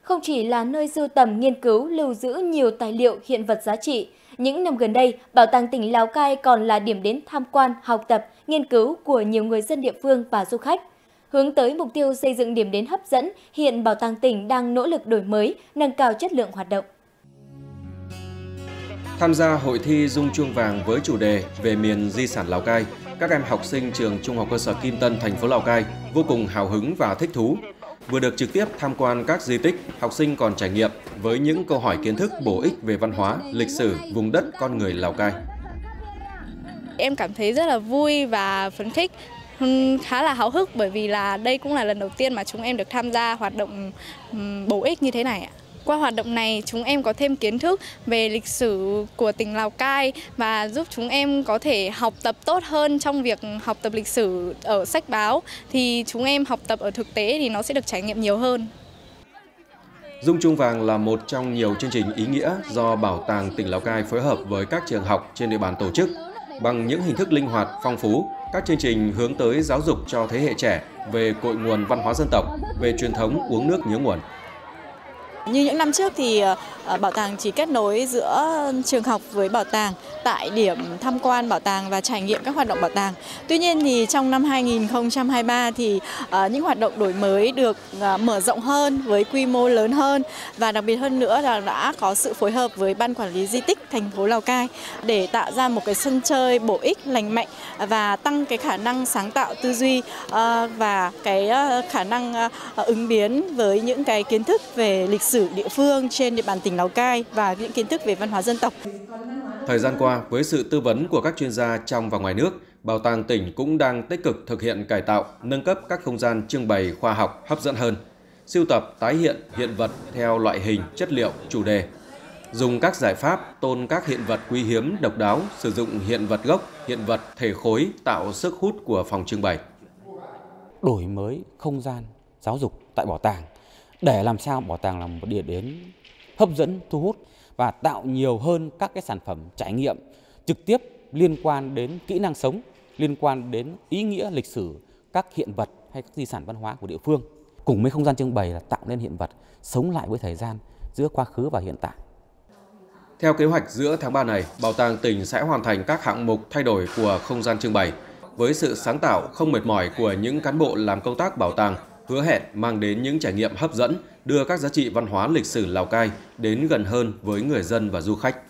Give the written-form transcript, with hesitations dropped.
không chỉ là nơi sưu tầm, nghiên cứu, lưu giữ nhiều tài liệu, hiện vật giá trị. Những năm gần đây, Bảo tàng tỉnh Lào Cai còn là điểm đến tham quan, học tập, nghiên cứu của nhiều người dân địa phương và du khách. Hướng tới mục tiêu xây dựng điểm đến hấp dẫn, hiện Bảo tàng tỉnh đang nỗ lực đổi mới, nâng cao chất lượng hoạt động. Tham gia hội thi rung chuông vàng với chủ đề về miền di sản Lào Cai, các em học sinh trường Trung học cơ sở Kim Tân, thành phố Lào Cai vô cùng hào hứng và thích thú. Vừa được trực tiếp tham quan các di tích, học sinh còn trải nghiệm với những câu hỏi kiến thức bổ ích về văn hóa, lịch sử, vùng đất con người Lào Cai. Em cảm thấy rất là vui và phấn khích, khá là háo hức bởi vì là đây cũng là lần đầu tiên mà chúng em được tham gia hoạt động bổ ích như thế này ạ. Qua hoạt động này, chúng em có thêm kiến thức về lịch sử của tỉnh Lào Cai và giúp chúng em có thể học tập tốt hơn trong việc học tập lịch sử ở sách báo. Thì chúng em học tập ở thực tế thì nó sẽ được trải nghiệm nhiều hơn. Rung chuông vàng là một trong nhiều chương trình ý nghĩa do Bảo tàng tỉnh Lào Cai phối hợp với các trường học trên địa bàn tổ chức. Bằng những hình thức linh hoạt, phong phú, các chương trình hướng tới giáo dục cho thế hệ trẻ về cội nguồn văn hóa dân tộc, về truyền thống uống nước nhớ nguồn. Như những năm trước thì bảo tàng chỉ kết nối giữa trường học với bảo tàng tại điểm tham quan bảo tàng và trải nghiệm các hoạt động bảo tàng. Tuy nhiên thì trong năm 2023 thì những hoạt động đổi mới được mở rộng hơn với quy mô lớn hơn và đặc biệt hơn nữa là đã có sự phối hợp với Ban Quản lý Di tích thành phố Lào Cai để tạo ra một cái sân chơi bổ ích, lành mạnh và tăng cái khả năng sáng tạo tư duy và cái khả năng ứng biến với những cái kiến thức về lịch sử địa phương trên địa bàn tỉnh Lào Cai và những kiến thức về văn hóa dân tộc. Thời gian qua, với sự tư vấn của các chuyên gia trong và ngoài nước, Bảo tàng tỉnh cũng đang tích cực thực hiện cải tạo, nâng cấp các không gian trưng bày khoa học hấp dẫn hơn, sưu tập tái hiện hiện vật theo loại hình, chất liệu, chủ đề, dùng các giải pháp tôn các hiện vật quý hiếm, độc đáo, sử dụng hiện vật gốc, hiện vật thể khối tạo sức hút của phòng trưng bày. Đổi mới không gian giáo dục tại bảo tàng để làm sao bảo tàng là một địa điểm hấp dẫn, thu hút và tạo nhiều hơn các cái sản phẩm trải nghiệm trực tiếp liên quan đến kỹ năng sống, liên quan đến ý nghĩa lịch sử các hiện vật hay các di sản văn hóa của địa phương. Cùng với không gian trưng bày là tạo nên hiện vật sống lại với thời gian giữa quá khứ và hiện tại. Theo kế hoạch giữa tháng 3 này, Bảo tàng tỉnh sẽ hoàn thành các hạng mục thay đổi của không gian trưng bày. Với sự sáng tạo không mệt mỏi của những cán bộ làm công tác bảo tàng, hứa hẹn mang đến những trải nghiệm hấp dẫn, đưa các giá trị văn hóa lịch sử Lào Cai đến gần hơn với người dân và du khách.